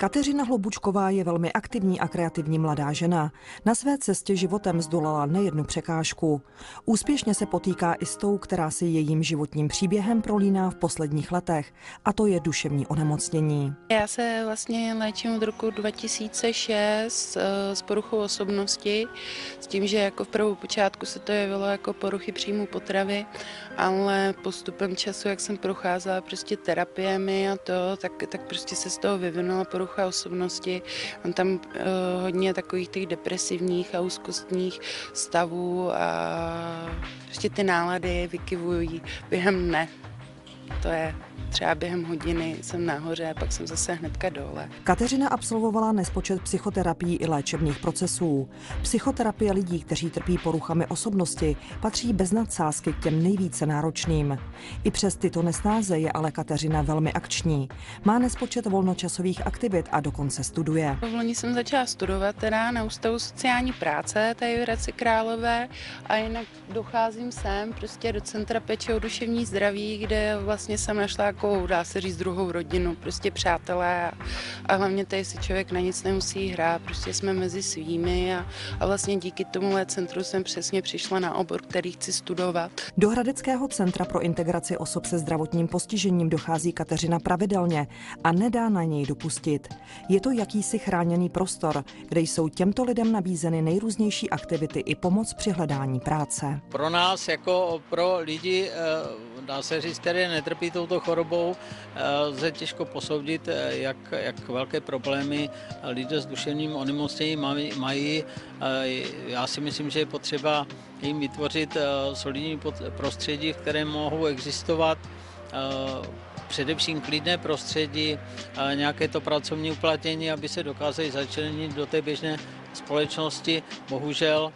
Kateřina Hlubučková je velmi aktivní a kreativní mladá žena. Na své cestě životem zdolala nejednu překážku. Úspěšně se potýká i s tou, která si jejím životním příběhem prolíná v posledních letech, a to je duševní onemocnění. Já se vlastně léčím od roku 2006 s poruchou osobnosti, s tím, že jako v prvopočátku se to jevilo jako poruchy příjmu potravy, ale postupem času, jak jsem procházela prostě terapiemi a to, tak prostě se z toho vyvinula porucha osobnosti. Mám tam hodně takových těch depresivních a úzkostních stavů a prostě ty nálady vykyvují během dne. To je třeba během hodiny jsem nahoře, pak jsem zase hnedka dole. Kateřina absolvovala nespočet psychoterapií i léčebných procesů. Psychoterapie lidí, kteří trpí poruchami osobnosti, patří bez nadsázky k těm nejvíce náročným. I přes tyto nesnáze je ale Kateřina velmi akční. Má nespočet volnočasových aktivit a dokonce studuje. V loni jsem začala studovat teda na Ústavu sociální práce tady v Hradci Králové a jinak docházím sem prostě do Centra péče o duševní zdraví, kde vlastně jsem našla jako, dá se říct, druhou rodinu, prostě přátelé a hlavně tady si člověk na nic nemusí hrát, prostě jsme mezi svými a vlastně díky tomuhle centru jsem přesně přišla na obor, který chci studovat. Do Hradeckého centra pro integraci osob se zdravotním postižením dochází Kateřina pravidelně a nedá na něj dopustit. Je to jakýsi chráněný prostor, kde jsou těmto lidem nabízeny nejrůznější aktivity i pomoc při hledání práce. Pro nás, jako pro lidi, dá se říct, které netrpí touto chorobou, lze těžko posoudit, jak velké problémy lidé s duševním onemocněním mají. Já si myslím, že je potřeba jim vytvořit solidní prostředí, v kterém mohou existovat, především klidné prostředí, nějaké to pracovní uplatnění, aby se dokázali začlenit do té běžné společnosti. Bohužel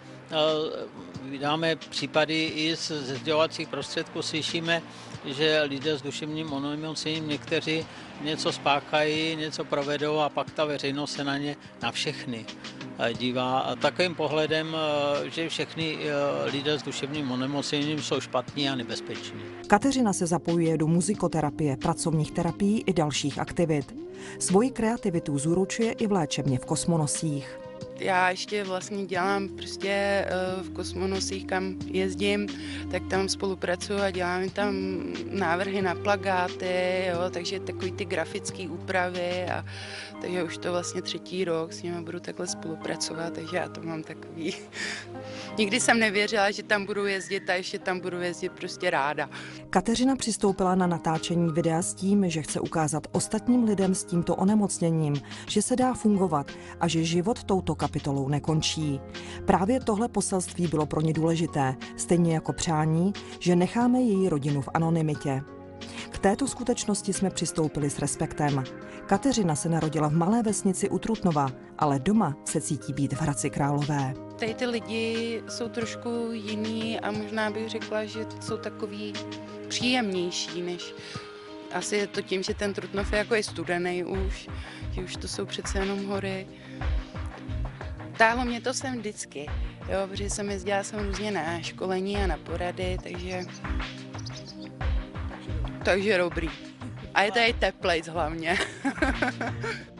vydáme případy i ze sdělovacích prostředků, slyšíme, že lidé s duševním onemocněním někteří něco spáchají, něco provedou a pak ta veřejnost se na ně na všechny dívá. A takovým pohledem, že všechny lidé s duševním onemocněním jsou špatní a nebezpeční. Kateřina se zapojuje do muzikoterapie, pracovních terapií i dalších aktivit. Svoji kreativitu zúročuje i v léčebně v Kosmonosích. Já ještě vlastně dělám prostě v Kosmonosích, kam jezdím, tak tam spolupracuju a dělám tam návrhy na plakáty, jo, takže takový ty grafické úpravy a takže už to vlastně 3. rok s nimi budu takhle spolupracovat, takže já to mám takový. Nikdy jsem nevěřila, že tam budu jezdit a ještě tam budu jezdit prostě ráda. Kateřina přistoupila na natáčení videa s tím, že chce ukázat ostatním lidem s tímto onemocněním, že se dá fungovat a že život touto kapitolou nekončí. Právě tohle poselství bylo pro ně důležité, stejně jako přání, že necháme její rodinu v anonymitě. K této skutečnosti jsme přistoupili s respektem. Kateřina se narodila v malé vesnici u Trutnova, ale doma se cítí být v Hradci Králové. Tady ty lidi jsou trošku jiní a možná bych řekla, že jsou takový příjemnější, než asi je to tím, že ten Trutnov je jako je studený už, že už to jsou přece jenom hory. Táhlo mě to sem vždycky, jo, protože jsem jezdila různě na školení a na porady, takže dobrý. A je tady teplejc hlavně.